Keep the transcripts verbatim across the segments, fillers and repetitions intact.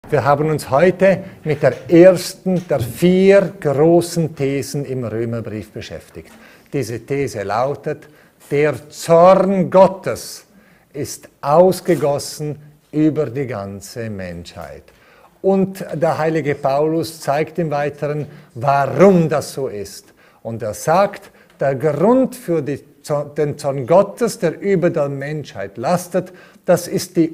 Wir haben uns heute mit der ersten der vier großen Thesen im Römerbrief beschäftigt. Diese These lautet, der Zorn Gottes ist ausgegossen über die ganze Menschheit. Und der heilige Paulus zeigt im Weiteren, warum das so ist. Und er sagt, der Grund für die, den Zorn Gottes, der über der Menschheit lastet, das ist die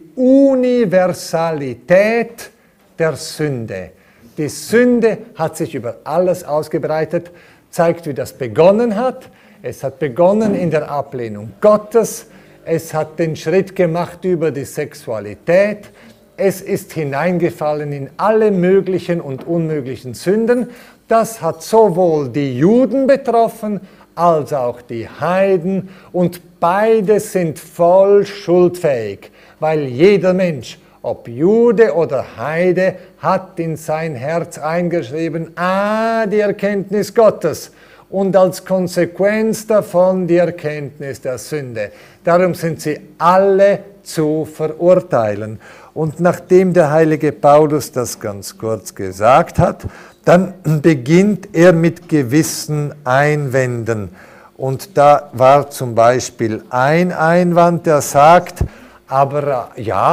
Universalität der Sünde. Die Sünde hat sich über alles ausgebreitet, zeigt, wie das begonnen hat. Es hat begonnen in der Ablehnung Gottes. Es hat den Schritt gemacht über die Sexualität. Es ist hineingefallen in alle möglichen und unmöglichen Sünden. Das hat sowohl die Juden betroffen, als auch die Heiden. Und beide sind voll schuldfähig, weil jeder Mensch, ob Jude oder Heide, hat in sein Herz eingeschrieben, ah, die Erkenntnis Gottes. Und als Konsequenz davon die Erkenntnis der Sünde. Darum sind sie alle zu verurteilen. Und nachdem der heilige Paulus das ganz kurz gesagt hat, dann beginnt er mit gewissen Einwänden. Und da war zum Beispiel ein Einwand, der sagt, aber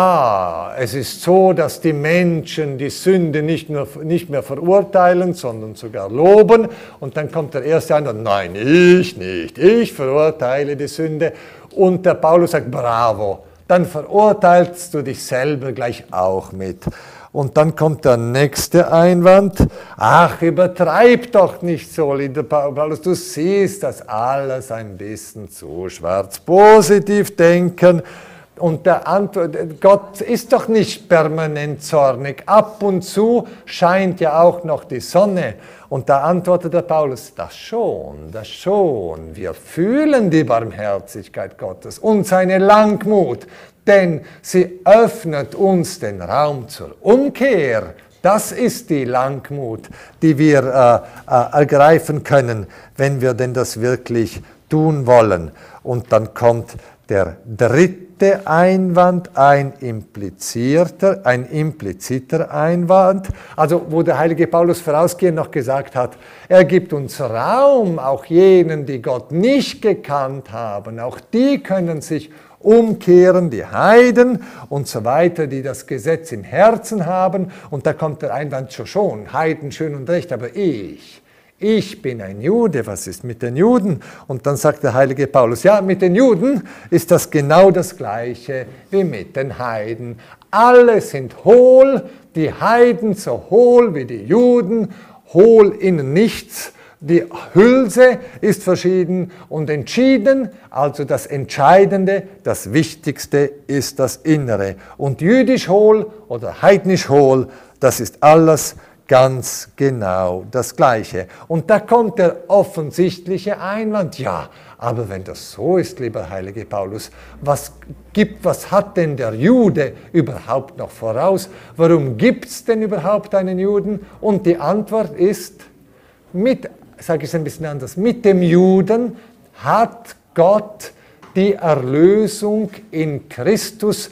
ja, es ist so, dass die Menschen die Sünde nicht, nur, nicht mehr verurteilen, sondern sogar loben. Und dann kommt der erste Einwand, nein, ich nicht, ich verurteile die Sünde. Und der Paulus sagt, bravo, dann verurteilst du dich selber gleich auch mit. Und dann kommt der nächste Einwand, ach, übertreib doch nicht so, lieber Paulus, du siehst das alles ein bisschen zu schwarz, positiv denken. Und der Antwort, Gott ist doch nicht permanent zornig. Ab und zu scheint ja auch noch die Sonne. Und da antwortet der Paulus, das schon, das schon. Wir fühlen die Barmherzigkeit Gottes und seine Langmut, denn sie öffnet uns den Raum zur Umkehr. Das ist die Langmut, die wir äh, äh, ergreifen können, wenn wir denn das wirklich tun wollen. Und dann kommt der dritte Einwand, ein implizierter, ein impliziter Einwand, also wo der heilige Paulus vorausgehend noch gesagt hat, er gibt uns Raum, auch jenen, die Gott nicht gekannt haben, auch die können sich umkehren, die Heiden und so weiter, die das Gesetz im Herzen haben. Und da kommt der Einwand schon, schon, Heiden schön und recht, aber ich, ich bin ein Jude, was ist mit den Juden? Und dann sagt der heilige Paulus, ja, mit den Juden ist das genau das Gleiche wie mit den Heiden. Alle sind hohl, die Heiden so hohl wie die Juden, hohl in nichts. Die Hülse ist verschieden und entschieden, also das Entscheidende, das Wichtigste ist das Innere. Und jüdisch hohl oder heidnisch hohl, das ist alles ganz genau das Gleiche. Und da kommt der offensichtliche Einwand, ja, aber wenn das so ist, lieber heilige Paulus, was gibt, was hat denn der Jude überhaupt noch voraus? Warum gibt es denn überhaupt einen Juden? Und die Antwort ist, mit, sage ich es ein bisschen anders, mit dem Juden hat Gott die Erlösung in Christus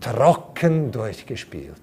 trocken durchgespielt.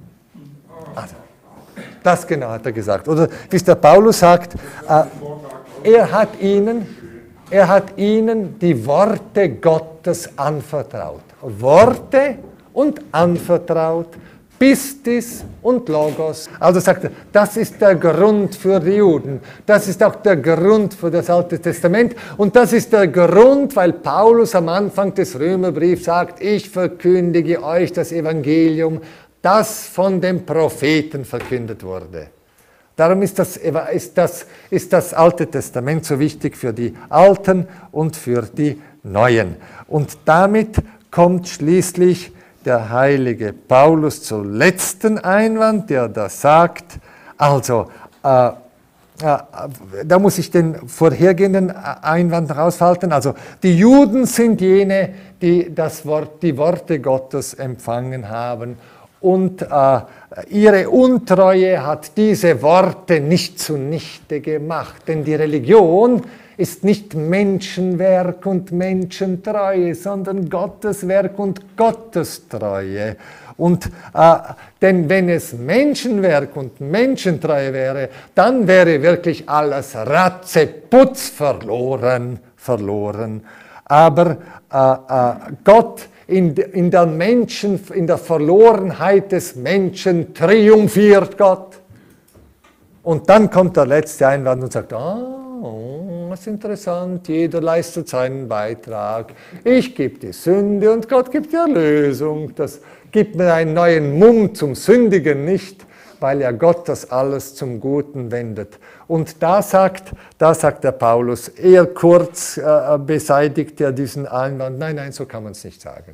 Also, das genau hat er gesagt. Oder wie es der Paulus sagt, äh, er, hat ihnen, er hat ihnen die Worte Gottes anvertraut. Worte und anvertraut, Pistis und Logos. Also sagt er, das ist der Grund für die Juden. Das ist auch der Grund für das Alte Testament. Und das ist der Grund, weil Paulus am Anfang des Römerbriefs sagt, ich verkündige euch das Evangelium, das von den Propheten verkündet wurde. Darum ist das, ist, das, ist das Alte Testament so wichtig für die Alten und für die Neuen. Und damit kommt schließlich der heilige Paulus zum letzten Einwand, der da sagt, also, äh, äh, da muss ich den vorhergehenden Einwand raushalten, also die Juden sind jene, die das Wort, die Worte Gottes empfangen haben. Und äh, ihre Untreue hat diese Worte nicht zunichte gemacht. Denn die Religion ist nicht Menschenwerk und Menschentreue, sondern Gottes Werk und Gottestreue. Und, äh, denn wenn es Menschenwerk und Menschentreue wäre, dann wäre wirklich alles ratzeputz verloren, verloren. Aber äh, äh, Gott in, in, der Menschen, in der Verlorenheit des Menschen triumphiert Gott. Und dann kommt der letzte Einwand und sagt, ah, das ist interessant, jeder leistet seinen Beitrag. Ich gebe die Sünde und Gott gibt die Erlösung. Das gibt mir einen neuen Mumm zum Sündigen nicht, weil ja Gott das alles zum Guten wendet. Und da sagt, da sagt der Paulus, eher kurz äh, beseitigt er diesen Einwand. Nein, nein, so kann man es nicht sagen.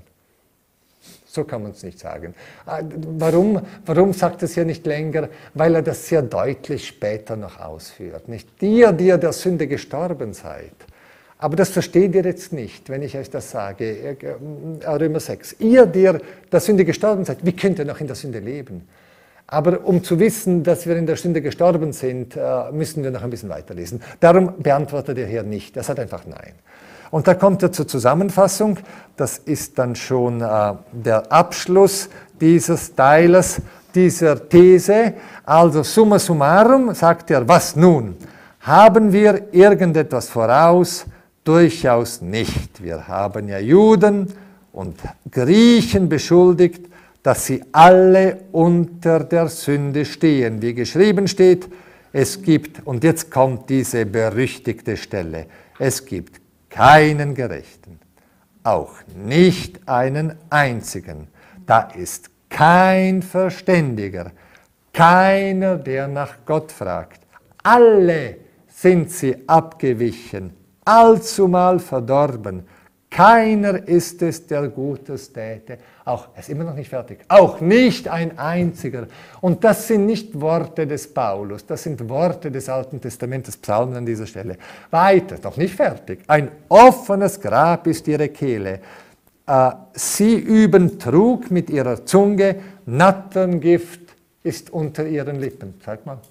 So kann man es nicht sagen. Warum, warum sagt er es hier nicht länger? Weil er das sehr deutlich später noch ausführt. Nicht ihr, die ihr der Sünde gestorben seid. Aber das versteht ihr jetzt nicht, wenn ich euch das sage. Römer sechs. Ihr, die ihr der Sünde gestorben seid, wie könnt ihr noch in der Sünde leben? Aber um zu wissen, dass wir in der Sünde gestorben sind, müssen wir noch ein bisschen weiterlesen. Darum beantwortet er hier nicht. Er sagt einfach Nein. Und da kommt er zur Zusammenfassung. Das ist dann schon äh, der Abschluss dieses Teiles, dieser These. Also summa summarum sagt er, was nun? Haben wir irgendetwas voraus? Durchaus nicht. Wir haben ja Juden und Griechen beschuldigt, dass sie alle unter der Sünde stehen. Wie geschrieben steht, es gibt, und jetzt kommt diese berüchtigte Stelle, es gibt keinen Gerechten, auch nicht einen einzigen. Da ist kein Verständiger, keiner, der nach Gott fragt. Alle sind sie abgewichen, allzumal verdorben. Keiner ist es, der Gutes täte. Auch, er ist immer noch nicht fertig. Auch nicht ein einziger. Und das sind nicht Worte des Paulus, das sind Worte des Alten Testamentes, Psalmen an dieser Stelle. Weiter, noch nicht fertig. Ein offenes Grab ist ihre Kehle. Äh, sie üben Trug mit ihrer Zunge, Natterngift ist unter ihren Lippen. Zeig mal.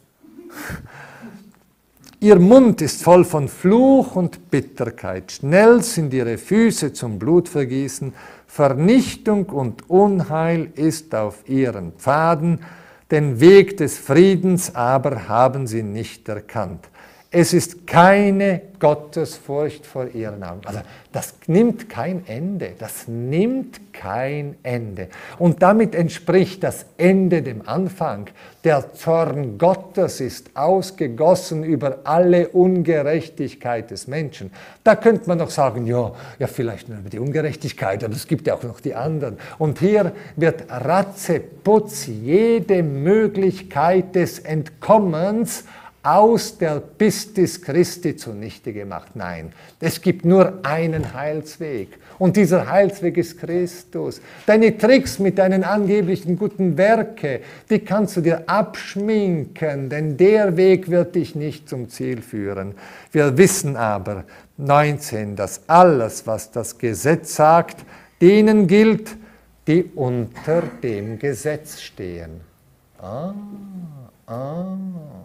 Ihr Mund ist voll von Fluch und Bitterkeit. Schnell sind ihre Füße zum Blutvergießen. Vernichtung und Unheil ist auf ihren Pfaden. Den Weg des Friedens aber haben sie nicht erkannt. Es ist keine Gottesfurcht vor ihren Augen. Also das nimmt kein Ende. Das nimmt kein Ende. Und damit entspricht das Ende dem Anfang. Der Zorn Gottes ist ausgegossen über alle Ungerechtigkeit des Menschen. Da könnte man noch sagen, ja, ja vielleicht nur über die Ungerechtigkeit, aber es gibt ja auch noch die anderen. Und hier wird ratzeputz jede Möglichkeit des Entkommens aus der Pistis Christi zunichte gemacht. Nein, es gibt nur einen Heilsweg. Und dieser Heilsweg ist Christus. Deine Tricks mit deinen angeblichen guten Werke, die kannst du dir abschminken, denn der Weg wird dich nicht zum Ziel führen. Wir wissen aber, neunzehn, dass alles, was das Gesetz sagt, denen gilt, die unter dem Gesetz stehen. Ah, ah.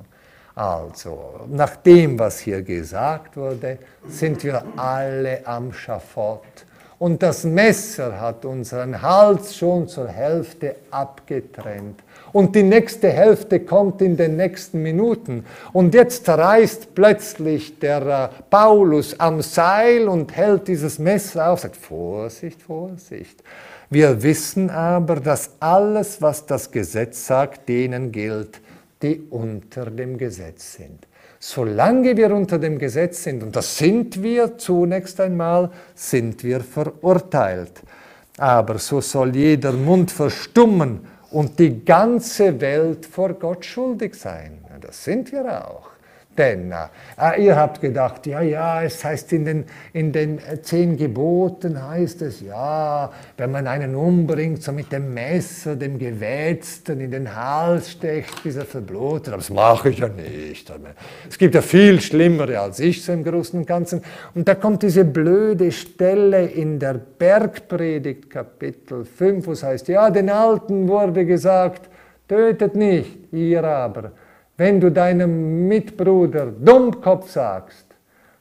Also, nach dem, was hier gesagt wurde, sind wir alle am Schafott. Und das Messer hat unseren Hals schon zur Hälfte abgetrennt. Und die nächste Hälfte kommt in den nächsten Minuten. Und jetzt reißt plötzlich der äh, Paulus am Seil und hält dieses Messer auf, sagt, Vorsicht, Vorsicht. Wir wissen aber, dass alles, was das Gesetz sagt, denen gilt, die unter dem Gesetz sind. Solange wir unter dem Gesetz sind, und das sind wir zunächst einmal, sind wir verurteilt. Aber so soll jeder Mund verstummen und die ganze Welt vor Gott schuldig sein. Das sind wir auch. Denn äh, ihr habt gedacht, ja, ja, es heißt in den, in den äh, zehn Geboten heißt es, ja, wenn man einen umbringt, so mit dem Messer, dem Gewetzten in den Hals stecht, bis er verblutet. Aber das mache ich ja nicht. Es gibt ja viel Schlimmere als ich, so im Großen und Ganzen. Und da kommt diese blöde Stelle in der Bergpredigt, Kapitel fünf, wo es heißt, ja, den Alten wurde gesagt, tötet nicht, ihr aber. Wenn du deinem Mitbruder Dummkopf sagst,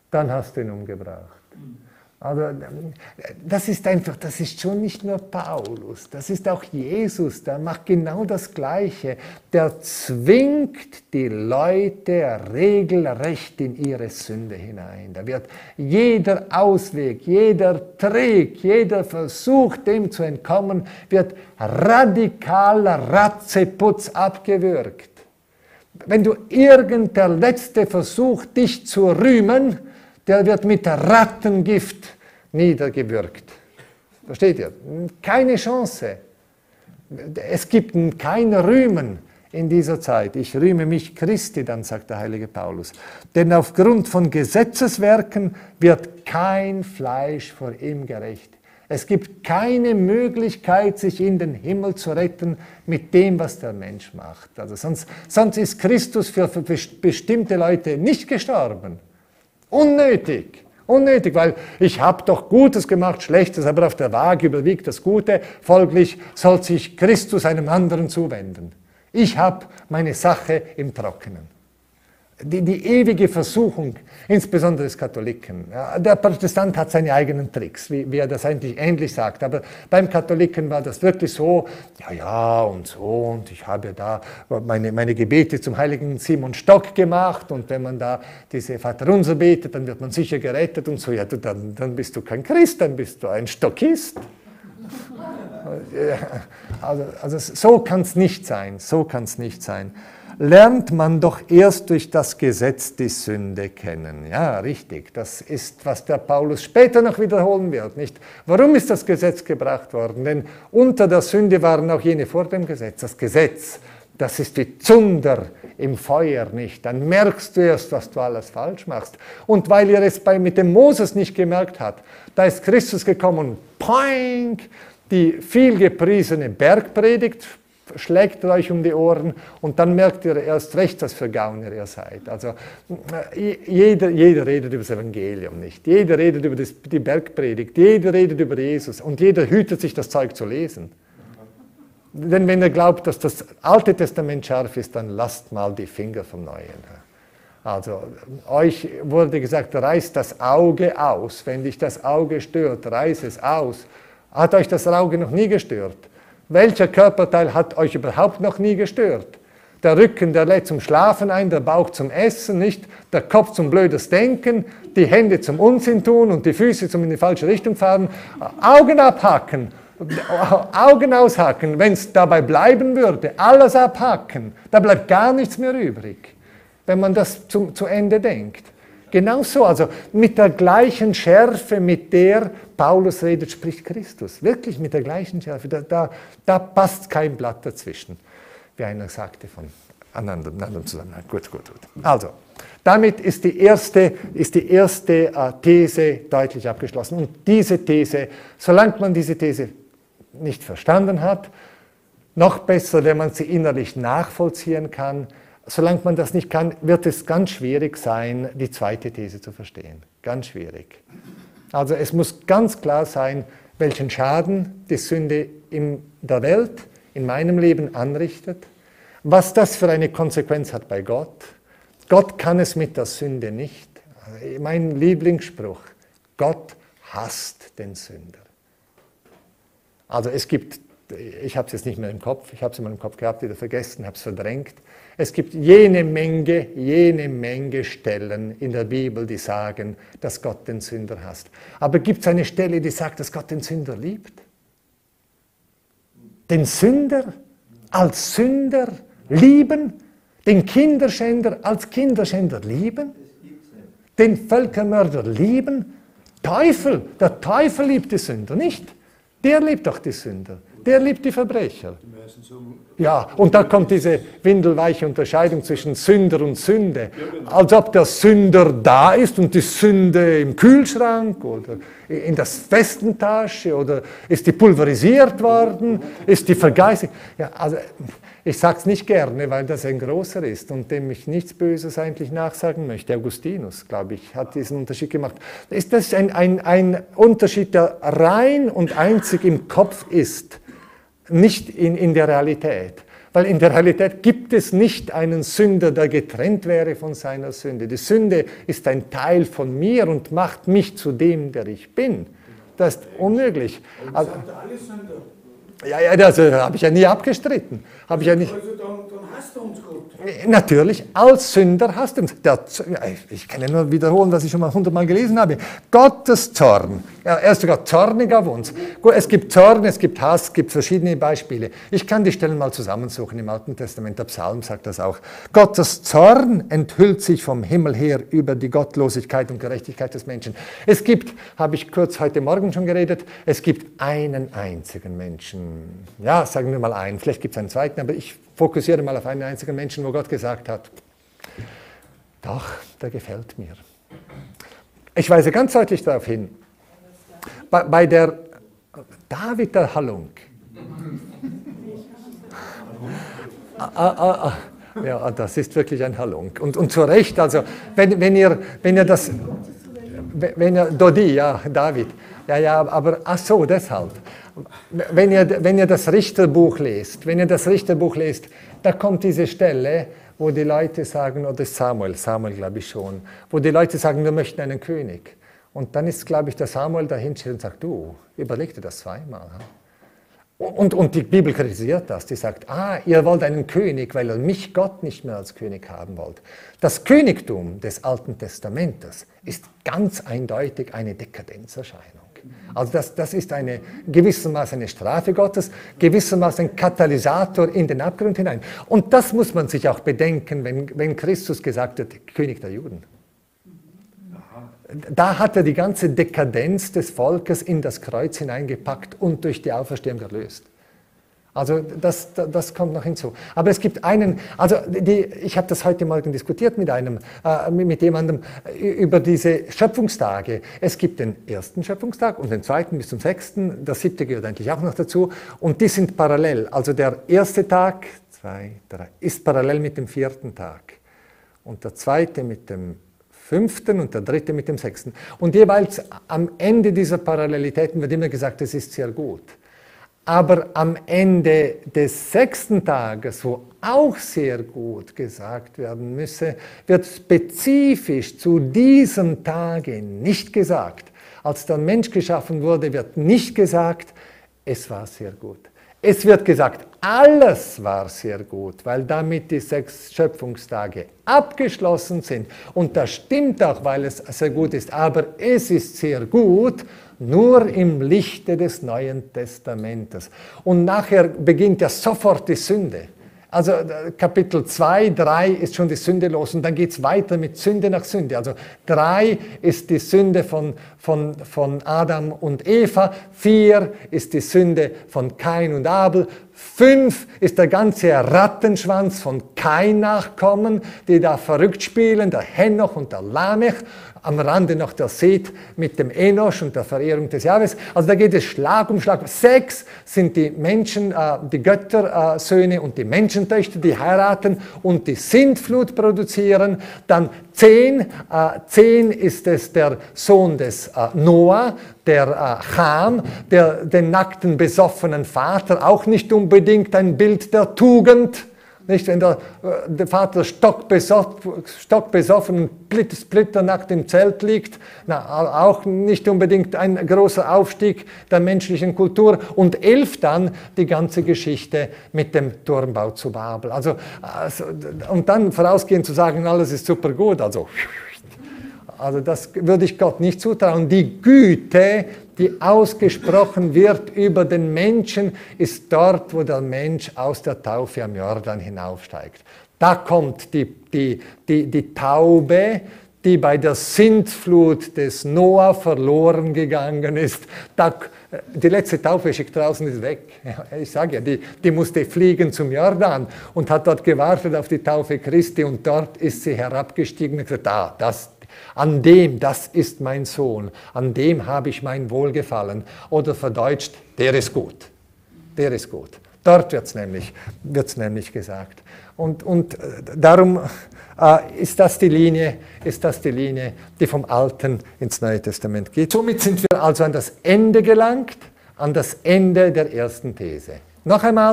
dann hast du ihn umgebracht. Aber das ist einfach, das ist schon nicht nur Paulus, das ist auch Jesus, der macht genau das Gleiche. Der zwingt die Leute regelrecht in ihre Sünde hinein. Da wird jeder Ausweg, jeder Trick, jeder Versuch, dem zu entkommen, wird radikal ratzeputz abgewürgt. Wenn du irgendein letzter Versuch, dich zu rühmen, der wird mit Rattengift niedergewürgt. Versteht ihr? Keine Chance. Es gibt kein Rühmen in dieser Zeit. Ich rühme mich Christi, dann sagt der heilige Paulus. Denn aufgrund von Gesetzeswerken wird kein Fleisch vor ihm gerecht. Es gibt keine Möglichkeit, sich in den Himmel zu retten mit dem, was der Mensch macht. Also sonst, sonst ist Christus für, für bestimmte Leute nicht gestorben. Unnötig, unnötig, weil ich habe doch Gutes gemacht, Schlechtes, aber auf der Waage überwiegt das Gute, folglich soll sich Christus einem anderen zuwenden. Ich habe meine Sache im Trockenen. Die, die ewige Versuchung, insbesondere des Katholiken. Ja, der Protestant hat seine eigenen Tricks, wie, wie er das eigentlich ähnlich sagt. Aber beim Katholiken war das wirklich so, ja, ja und so, und ich habe da meine, meine Gebete zum heiligen Simon Stock gemacht, und wenn man da diese Vaterunser betet, dann wird man sicher gerettet und so. Ja, du, dann, dann bist du kein Christ, dann bist du ein Stockist. Also, also so kann es nicht sein, so kann es nicht sein. Lernt man doch erst durch das Gesetz die Sünde kennen. Ja, richtig. Das ist, was der Paulus später noch wiederholen wird. Nicht? Warum ist das Gesetz gebracht worden? Denn unter der Sünde waren auch jene vor dem Gesetz. Das Gesetz, das ist wie Zunder im Feuer, nicht? Dann merkst du erst, was du alles falsch machst. Und weil ihr es bei, mit dem Moses nicht gemerkt habt, da ist Christus gekommen und poing, die vielgepriesene Bergpredigt schlägt euch um die Ohren, und dann merkt ihr erst recht, was für Gauner ihr seid. Also jeder, jeder redet über das Evangelium nicht, jeder redet über das, die Bergpredigt, jeder redet über Jesus, und jeder hütet sich, das Zeug zu lesen. Denn wenn ihr glaubt, dass das Alte Testament scharf ist, dann lasst mal die Finger vom Neuen. Also euch wurde gesagt, reißt das Auge aus. Wenn dich das Auge stört, reiß es aus. Hat euch das Auge noch nie gestört? Welcher Körperteil hat euch überhaupt noch nie gestört? Der Rücken, der lädt zum Schlafen ein, der Bauch zum Essen, nicht? Der Kopf zum blödes Denken, die Hände zum Unsinn tun und die Füße zum in die falsche Richtung fahren. Augen abhacken, Augen aushacken, wenn es dabei bleiben würde, alles abhacken, da bleibt gar nichts mehr übrig, wenn man das zu, zu Ende denkt. Genauso, also mit der gleichen Schärfe, mit der Paulus redet, spricht Christus. Wirklich mit der gleichen Schärfe. Da, da, da passt kein Blatt dazwischen, wie einer sagte von anderen, anderen Zusammenhang. Gut, gut, gut. Also, damit ist die erste, ist die erste äh, These deutlich abgeschlossen. Und diese These, solange man diese These nicht verstanden hat, noch besser, wenn man sie innerlich nachvollziehen kann, solange man das nicht kann, wird es ganz schwierig sein, die zweite These zu verstehen. Ganz schwierig. Also es muss ganz klar sein, welchen Schaden die Sünde in der Welt, in meinem Leben anrichtet, was das für eine Konsequenz hat bei Gott. Gott kann es mit der Sünde nicht. Mein Lieblingsspruch, Gott hasst den Sünder. Also es gibt, ich habe es jetzt nicht mehr im Kopf, ich habe es in meinem Kopf gehabt, wieder vergessen, habe es verdrängt. Es gibt jene Menge, jene Menge Stellen in der Bibel, die sagen, dass Gott den Sünder hasst. Aber gibt es eine Stelle, die sagt, dass Gott den Sünder liebt? Den Sünder als Sünder lieben? Den Kinderschänder als Kinderschänder lieben? Den Völkermörder lieben? Teufel, der Teufel liebt die Sünder, nicht? Der liebt doch die Sünder. Der liebt die Verbrecher. Ja, und da kommt diese windelweiche Unterscheidung zwischen Sünder und Sünde. Als ob der Sünder da ist und die Sünde im Kühlschrank oder in der Westentasche, oder ist die pulverisiert worden, ist die vergeistigt. Ja, also ich sage es nicht gerne, weil das ein großer ist und dem ich nichts Böses eigentlich nachsagen möchte. Augustinus, glaube ich, hat diesen Unterschied gemacht. Ist das ein, ein, ein Unterschied, der rein und einzig im Kopf ist? Nicht in, in der Realität. Weil in der Realität gibt es nicht einen Sünder, der getrennt wäre von seiner Sünde. Die Sünde ist ein Teil von mir und macht mich zu dem, der ich bin. Das ist unmöglich. Also, ja, ja, das äh, habe ich ja nie abgestritten. Habe ich ja nicht. Also dann, dann hast du uns Gott. Natürlich, als Sünder hast du uns. Der, ich kann ja nur wiederholen, was ich schon mal hundertmal gelesen habe. Gottes Zorn. Ja, er ist sogar zornig auf uns. Es gibt Zorn, es gibt Hass, es gibt verschiedene Beispiele. Ich kann die Stellen mal zusammensuchen im Alten Testament. Der Psalm sagt das auch. Gottes Zorn enthüllt sich vom Himmel her über die Gottlosigkeit und Gerechtigkeit des Menschen. Es gibt, habe ich kurz heute Morgen schon geredet, es gibt einen einzigen Menschen. Ja, sagen wir mal einen. Vielleicht gibt es einen zweiten, aber ich fokussiere mal auf einen einzigen Menschen, wo Gott gesagt hat, doch, der gefällt mir. Ich weise ganz deutlich darauf hin, bei, bei der David der Halunk, ah, ah, ah, ja, das ist wirklich ein Halunk. Und, und zu Recht, also, wenn, wenn, ihr, wenn ihr das, wenn ihr, Dodi, ja, David, ja, ja, aber, ach so, deshalb. Wenn ihr, wenn ihr das Richterbuch lest, wenn ihr das Richterbuch lest, da kommt diese Stelle, wo die Leute sagen, oder Samuel, Samuel glaube ich schon, wo die Leute sagen, wir möchten einen König. Und dann ist, glaube ich, der Samuel dahinsteht und sagt, du, überleg dir das zweimal. Und, und die Bibel kritisiert das, die sagt, ah, ihr wollt einen König, weil ihr mich Gott nicht mehr als König haben wollt. Das Königtum des Alten Testamentes ist ganz eindeutig eine Dekadenzerscheinung. Also das, das ist eine, gewissermaßen eine Strafe Gottes, gewissermaßen ein Katalysator in den Abgrund hinein. Und das muss man sich auch bedenken, wenn, wenn Christus gesagt hat, König der Juden. Da hat er die ganze Dekadenz des Volkes in das Kreuz hineingepackt und durch die Auferstehung erlöst. Also das, das kommt noch hinzu. Aber es gibt einen, also die, ich habe das heute Morgen diskutiert mit einem, äh, mit jemandem über diese Schöpfungstage. Es gibt den ersten Schöpfungstag und den zweiten bis zum sechsten. Der siebte gehört eigentlich auch noch dazu. Und die sind parallel. Also der erste Tag, zwei, drei, ist parallel mit dem vierten Tag. Und der zweite mit dem fünften und der dritte mit dem sechsten. Und jeweils am Ende dieser Parallelitäten wird immer gesagt, es ist sehr gut. Aber am Ende des sechsten Tages, wo auch sehr gut gesagt werden müsse, wird spezifisch zu diesem Tage nicht gesagt. Als der Mensch geschaffen wurde, wird nicht gesagt, es war sehr gut. Es wird gesagt, alles war sehr gut, weil damit die sechs Schöpfungstage abgeschlossen sind. Und das stimmt auch, weil es sehr gut ist. Aber es ist sehr gut, nur im Lichte des Neuen Testamentes. Und nachher beginnt ja sofort die Sünde. Also Kapitel zwei, drei ist schon die Sünde los und dann geht es weiter mit Sünde nach Sünde. Also drei ist die Sünde von, von, von Adam und Eva, vier ist die Sünde von Kain und Abel, fünf ist der ganze Rattenschwanz von Kain-Nachkommen, die da verrückt spielen, der Henoch und der Lamech. Am Rande noch der Seth mit dem Enosch und der Verehrung des Jahwes. Also da geht es Schlag um Schlag. Sechs sind die Menschen, äh, die Göttersöhne äh, und die Menschentöchter, die heiraten und die Sintflut produzieren. Dann zehn, äh, zehn ist es der Sohn des äh, Noah, der äh, Cham, der den nackten, besoffenen Vater, auch nicht unbedingt ein Bild der Tugend. Nicht, wenn der, der Vater stockbesoffen, stockbesoffen und splitternackt im Zelt liegt, na, auch nicht unbedingt ein großer Aufstieg der menschlichen Kultur. Und elf dann die ganze Geschichte mit dem Turmbau zu Babel. Also, also, und dann vorausgehend zu sagen, alles ist super gut, also, also das würde ich Gott nicht zutrauen. Die Güte, die ausgesprochen wird über den Menschen, ist dort, wo der Mensch aus der Taufe am Jordan hinaufsteigt. Da kommt die, die, die, die Taube, die bei der Sintflut des Noah verloren gegangen ist. Da, die letzte Taufe schickt draußen ist weg. Ich sage ja, die, die musste fliegen zum Jordan und hat dort gewartet auf die Taufe Christi und dort ist sie herabgestiegen und gesagt, ah, das an dem, das ist mein Sohn, an dem habe ich mein Wohlgefallen. Oder verdeutscht, der ist gut, der ist gut. Dort wird es nämlich, wird's nämlich gesagt. Und, und darum äh, ist, das die Linie, ist das die Linie, die vom Alten ins Neue Testament geht. Somit sind wir also an das Ende gelangt, an das Ende der ersten These. Noch einmal,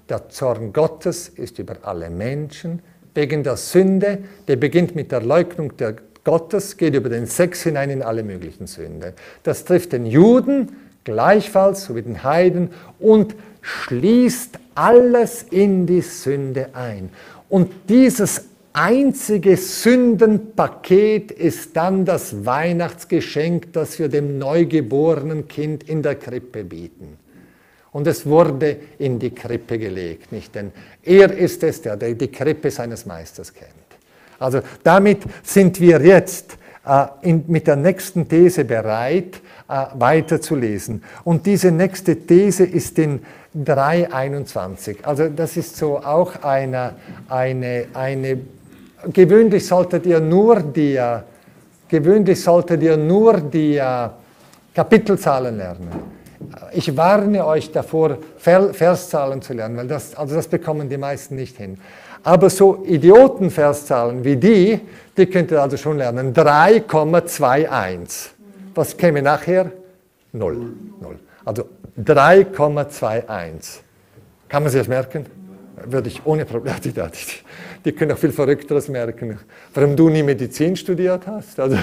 Der Zorn Gottes ist über alle Menschen wegen der Sünde, der beginnt mit der Leugnung der Gottes, geht über den Sex hinein in alle möglichen Sünden. Das trifft den Juden gleichfalls, sowie den Heiden, und schließt alles in die Sünde ein. Und dieses einzige Sündenpaket ist dann das Weihnachtsgeschenk, das wir dem neugeborenen Kind in der Krippe bieten. Und es wurde in die Krippe gelegt, nicht? Denn er ist es, der die Krippe seines Meisters kennt. Also damit sind wir jetzt äh, in, mit der nächsten These bereit, äh, weiterzulesen. Und diese nächste These ist in drei einundzwanzig. Also das ist so auch eine, eine, eine gewöhnlich solltet ihr nur die, gewöhnlich solltet ihr nur die Kapitelzahlen lernen. Ich warne euch davor, Verszahlen zu lernen, weil das, also das bekommen die meisten nicht hin. Aber so Idiotenverszahlen wie die, die könnt ihr also schon lernen. drei Komma einundzwanzig. Was käme nachher? null. null. Also drei Komma einundzwanzig. Kann man sich das merken? Würde ich ohne Probleme. Die, die, die können auch viel Verrückteres merken. Warum du nie Medizin studiert hast? Also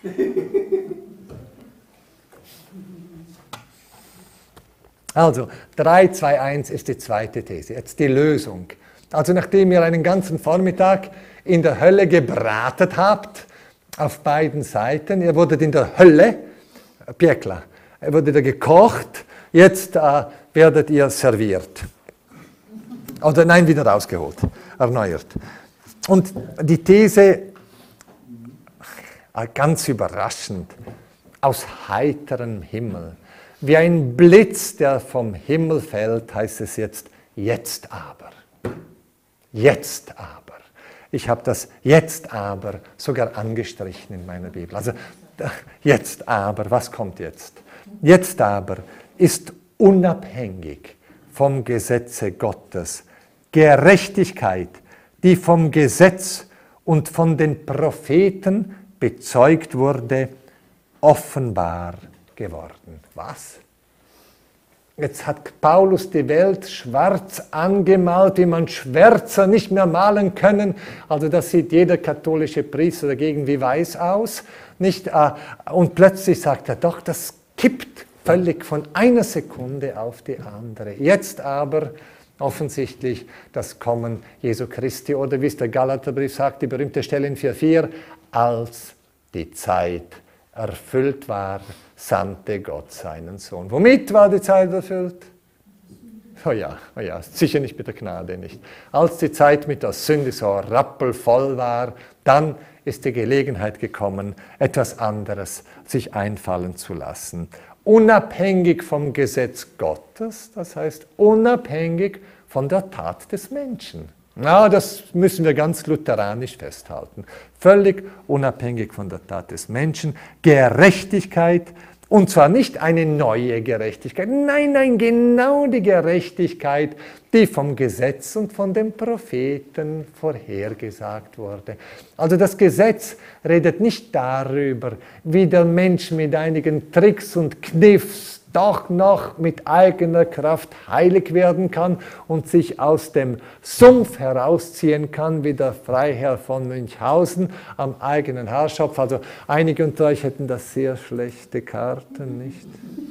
Also, drei zwei eins ist die zweite These. Jetzt die Lösung. Also, nachdem ihr einen ganzen Vormittag in der Hölle gebratet habt, auf beiden Seiten, ihr wurdet in der Hölle, Piekla, ihr wurdet gekocht, jetzt äh, werdet ihr serviert. Oder nein, wieder rausgeholt, erneuert. Und die These, äh, ganz überraschend, aus heiterem Himmel. Wie ein Blitz, der vom Himmel fällt, heißt es jetzt, jetzt aber. Jetzt aber. Ich habe das jetzt aber sogar angestrichen in meiner Bibel. Also jetzt aber, was kommt jetzt? Jetzt aber ist unabhängig vom Gesetze Gottes Gerechtigkeit, die vom Gesetz und von den Propheten bezeugt wurde, offenbar geworden. Was? Jetzt hat Paulus die Welt schwarz angemalt, wie man schwärzer nicht mehr malen können. Also das sieht jeder katholische Priester dagegen wie weiß aus. Nicht? Und plötzlich sagt er, doch, das kippt völlig von einer Sekunde auf die andere. Jetzt aber offensichtlich das Kommen Jesu Christi, oder wie es der Galaterbrief sagt, die berühmte Stelle in vier vier, als die Zeit erfüllt war, sandte Gott seinen Sohn. Womit war die Zeit erfüllt? Oh ja, oh ja, sicher nicht mit der Gnade, nicht. Als die Zeit mit der Sünde so rappelvoll war, dann ist die Gelegenheit gekommen, etwas anderes sich einfallen zu lassen. Unabhängig vom Gesetz Gottes, das heißt unabhängig von der Tat des Menschen. Na, das müssen wir ganz lutheranisch festhalten. Völlig unabhängig von der Tat des Menschen. Gerechtigkeit, und zwar nicht eine neue Gerechtigkeit. Nein, nein, genau die Gerechtigkeit, die vom Gesetz und von den Propheten vorhergesagt wurde. Also das Gesetz redet nicht darüber, wie der Mensch mit einigen Tricks und Kniffs doch noch mit eigener Kraft heilig werden kann und sich aus dem Sumpf herausziehen kann, wie der Freiherr von Münchhausen am eigenen Haarschopf. Also einige unter euch hätten das sehr schlechte Karten, nicht?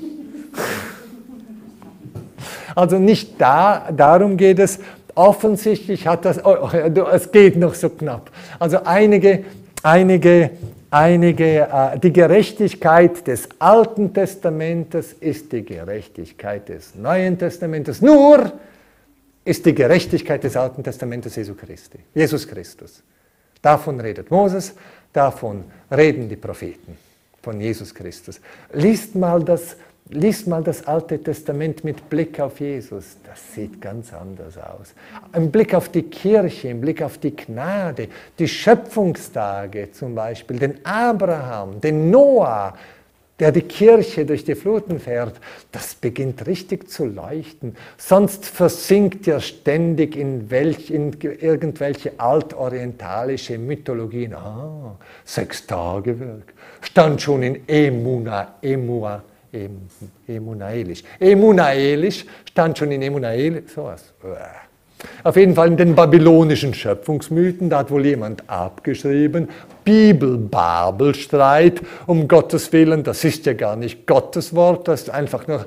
Also nicht da, darum geht es. Offensichtlich hat das, oh, es geht noch so knapp. Also einige, einige Einige, äh, die Gerechtigkeit des Alten Testamentes ist die Gerechtigkeit des Neuen Testamentes. Nur ist die Gerechtigkeit des Alten Testamentes Jesu Christi, Jesus Christus. Davon redet Moses, davon reden die Propheten, von Jesus Christus. Liest mal das, liest mal das Alte Testament mit Blick auf Jesus. Das sieht ganz anders aus. Im Blick auf die Kirche, im Blick auf die Gnade, die Schöpfungstage zum Beispiel, den Abraham, den Noah, der die Kirche durch die Fluten fährt, das beginnt richtig zu leuchten. Sonst versinkt ihr ständig in, welch, in irgendwelche altorientalische Mythologien. Ah, Sechstagewerk, stand schon in Emuna, Emua, Emunaelisch. Emunaelisch stand schon in Emunaelisch, sowas. Auf jeden Fall in den babylonischen Schöpfungsmythen, da hat wohl jemand abgeschrieben, Bibel-Babel-Streit, um Gottes Willen, das ist ja gar nicht Gottes Wort, das ist einfach nur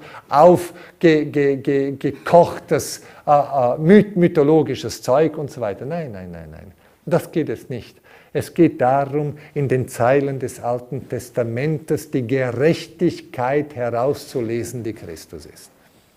aufgekochtes, äh, äh, mythologisches Zeug und so weiter. Nein, nein, nein, nein, das geht es nicht. Es geht darum, in den Zeilen des Alten Testamentes die Gerechtigkeit herauszulesen, die Christus ist.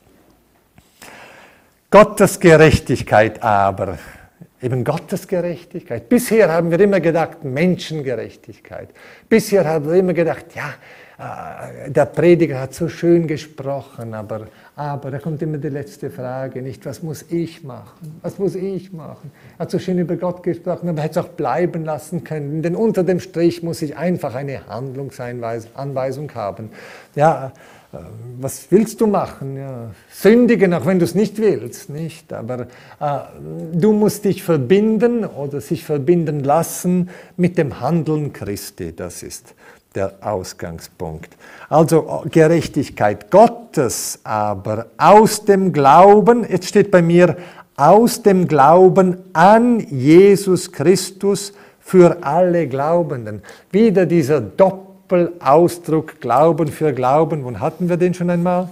Gottes Gerechtigkeit aber, eben Gottes Gerechtigkeit. Bisher haben wir immer gedacht, Menschengerechtigkeit. Bisher haben wir immer gedacht, ja, der Prediger hat so schön gesprochen, aber, aber da kommt immer die letzte Frage, nicht, was muss ich machen? Was muss ich machen? Er hat so schön über Gott gesprochen, aber er hätte es auch bleiben lassen können, denn unter dem Strich muss ich einfach eine Handlungsanweisung haben. Ja, was willst du machen? Ja, sündigen, auch wenn du es nicht willst, nicht? Aber äh, du musst dich verbinden oder sich verbinden lassen mit dem Handeln Christi. Das ist der Ausgangspunkt. Also Gerechtigkeit Gottes, aber aus dem Glauben, jetzt steht bei mir, aus dem Glauben an Jesus Christus für alle Glaubenden. Wieder dieser Doppel Ausdruck Glauben für Glauben. Wo hatten wir den schon einmal?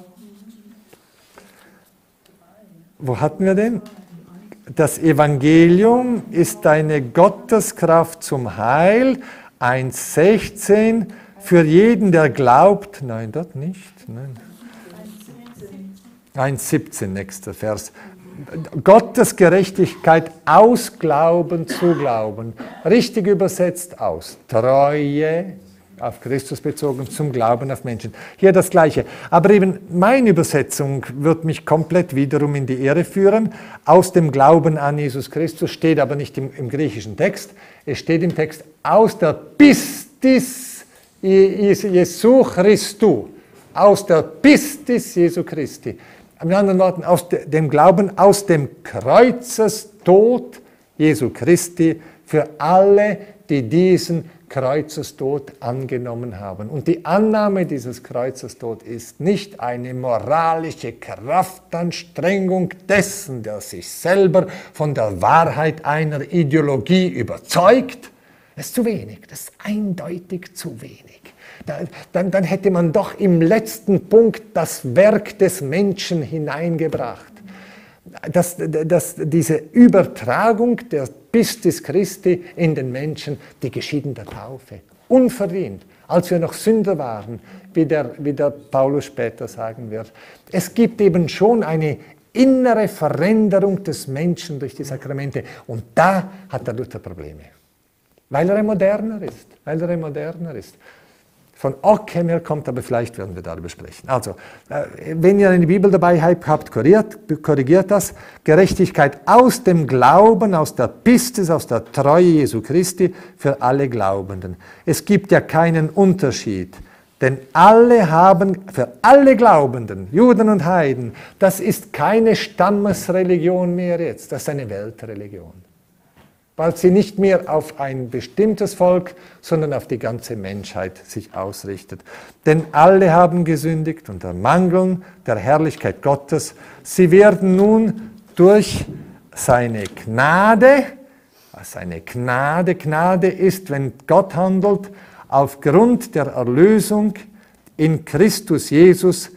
Wo hatten wir den? Das Evangelium ist eine Gotteskraft zum Heil. eins sechzehn. Für jeden, der glaubt. Nein, dort nicht. Nein. eins siebzehn, nächster Vers. Gottes Gerechtigkeit aus Glauben zu Glauben. Richtig übersetzt aus Treue auf Christus bezogen, zum Glauben auf Menschen. Hier das Gleiche. Aber eben meine Übersetzung wird mich komplett wiederum in die Irre führen. Aus dem Glauben an Jesus Christus steht aber nicht im, im griechischen Text. Es steht im Text aus der Pistis Jesu Christu. Aus der Pistis Jesu Christi. Mit anderen Worten, aus dem Glauben, aus dem Kreuzestod Jesu Christi für alle, die diesen Kreuzestod angenommen haben. Und die Annahme dieses Kreuzestod ist nicht eine moralische Kraftanstrengung dessen, der sich selber von der Wahrheit einer Ideologie überzeugt. Das ist zu wenig, das ist eindeutig zu wenig. Da, dann, dann hätte man doch im letzten Punkt das Werk des Menschen hineingebracht. Dass, dass diese Übertragung der Pistis Christi in den Menschen, die geschieht in der Taufe. Unverdient, als wir noch Sünder waren, wie der, wie der Paulus später sagen wird. Es gibt eben schon eine innere Veränderung des Menschen durch die Sakramente. Und da hat der Luther Probleme. Weil er ein Moderner ist. Weil er ein Moderner ist. Von Ockham her kommt, aber vielleicht werden wir darüber sprechen. Also, wenn ihr eine Bibel dabei habt, korrigiert, korrigiert das. Gerechtigkeit aus dem Glauben, aus der Pistis, aus der Treue Jesu Christi für alle Glaubenden. Es gibt ja keinen Unterschied, denn alle haben, für alle Glaubenden, Juden und Heiden, das ist keine Stammesreligion mehr jetzt, das ist eine Weltreligion. Weil sie nicht mehr auf ein bestimmtes Volk, sondern auf die ganze Menschheit sich ausrichtet. Denn alle haben gesündigt und ermangeln der Herrlichkeit Gottes. Sie werden nun durch seine Gnade, seine Gnade, Gnade ist, wenn Gott handelt, aufgrund der Erlösung in Christus Jesus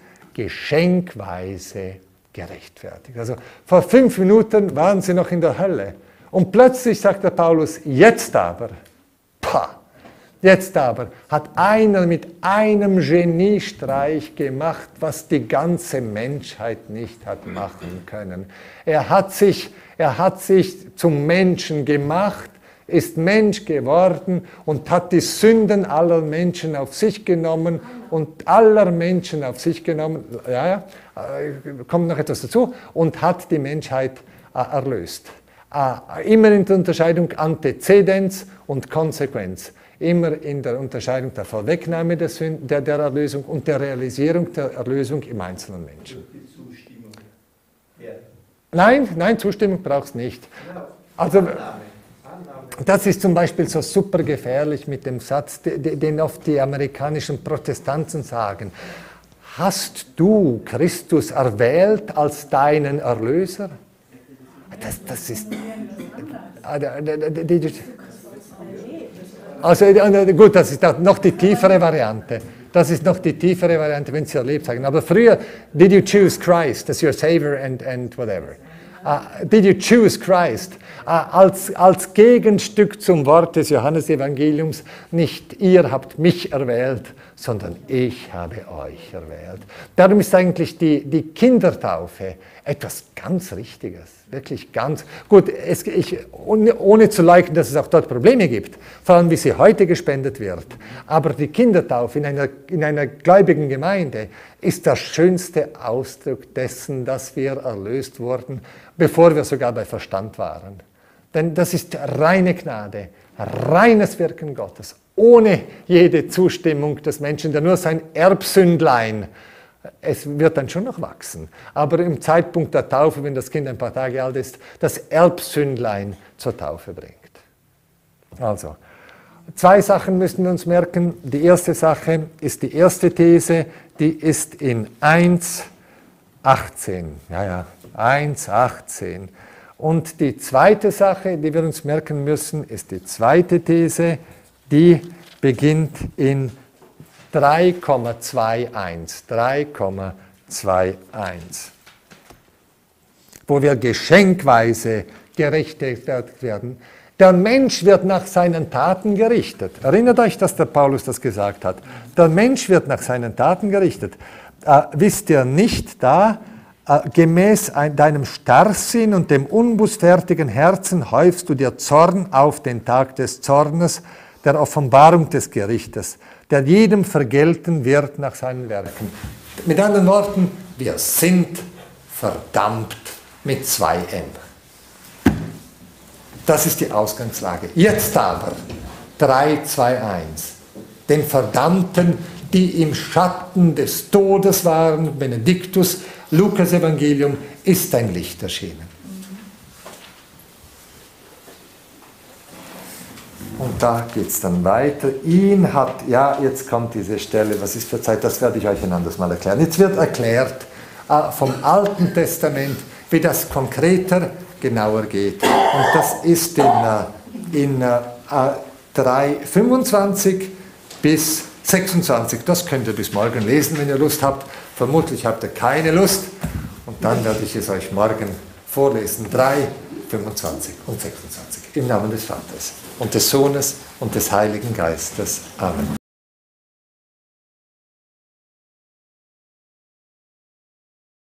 geschenkweise gerechtfertigt. Also vor fünf Minuten waren sie noch in der Hölle. Und plötzlich sagt der Paulus, jetzt aber, pah, jetzt aber hat einer mit einem Geniestreich gemacht, was die ganze Menschheit nicht hat machen können. Er hat sich, er hat sich zum Menschen gemacht, ist Mensch geworden und hat die Sünden aller Menschen auf sich genommen und aller Menschen auf sich genommen, ja, ja, kommt noch etwas dazu, und hat die Menschheit äh, erlöst. Immer in der Unterscheidung Antezedens und Konsequenz. Immer in der Unterscheidung der Vorwegnahme der, Sünden, der, der Erlösung und der Realisierung der Erlösung im einzelnen Menschen. Die Zustimmung. Ja. Nein, nein, Zustimmung brauchst du nicht. Also, Annahme. Annahme. Das ist zum Beispiel so super gefährlich mit dem Satz, den oft die amerikanischen Protestanten sagen. hast du Christus erwählt als deinen Erlöser? Das, das ist... Also gut, das ist noch die tiefere Variante. Das ist noch die tiefere Variante, wenn Sie erlebt haben. Aber früher, did you choose Christ as your Savior and, and whatever? Uh, did you choose Christ? Uh, als, als Gegenstück zum Wort des Johannesevangeliums, nicht ihr habt mich erwählt, sondern ich habe euch erwählt. Darum ist eigentlich die, die Kindertaufe etwas ganz Richtiges, wirklich ganz gut. Es, ich, ohne, ohne zu leugnen, dass es auch dort Probleme gibt, vor allem wie sie heute gespendet wird. Aber die Kindertaufe in einer, in einer gläubigen Gemeinde ist der schönste Ausdruck dessen, dass wir erlöst wurden, bevor wir sogar bei Verstand waren. Denn das ist reine Gnade, reines Wirken Gottes, ohne jede Zustimmung des Menschen, der nur sein Erbsündlein, es wird dann schon noch wachsen, aber im Zeitpunkt der Taufe, wenn das Kind ein paar Tage alt ist, das Erbsündlein zur Taufe bringt. Also, zwei Sachen müssen wir uns merken. Die erste Sache ist die erste These, die ist in eins achtzehn. Ja, ja, eins achtzehn. Und die zweite Sache, die wir uns merken müssen, ist die zweite These, die beginnt in drei Komma einundzwanzig. drei Komma einundzwanzig. Wo wir geschenkweise gerechtfertigt werden. Der Mensch wird nach seinen Taten gerichtet. Erinnert euch, dass der Paulus das gesagt hat. Der Mensch wird nach seinen Taten gerichtet. Äh, wisst ihr nicht da, äh, gemäß ein, deinem Starrsinn und dem unbußfertigen Herzen häufst du dir Zorn auf den Tag des Zornes, der Offenbarung des Gerichtes, der jedem vergelten wird nach seinen Werken. Mit anderen Worten, wir sind verdammt mit zwei M. Das ist die Ausgangslage. Jetzt aber, drei zwei eins. Den Verdammten, die im Schatten des Todes waren, Benediktus, Lukas Evangelium, ist ein Licht erschienen. Und da geht es dann weiter. Ihn hat, ja, jetzt kommt diese Stelle, was ist für Zeit, das werde ich euch ein anderes Mal erklären. Jetzt wird erklärt äh, vom Alten Testament, wie das konkreter, genauer geht. Und das ist in, äh, in äh, drei fünfundzwanzig bis sechsundzwanzig. Das könnt ihr bis morgen lesen, wenn ihr Lust habt. Vermutlich habt ihr keine Lust. Und dann werde ich es euch morgen vorlesen. drei, fünfundzwanzig und sechsundzwanzig. Im Namen des Vaters und des Sohnes und des Heiligen Geistes. Amen.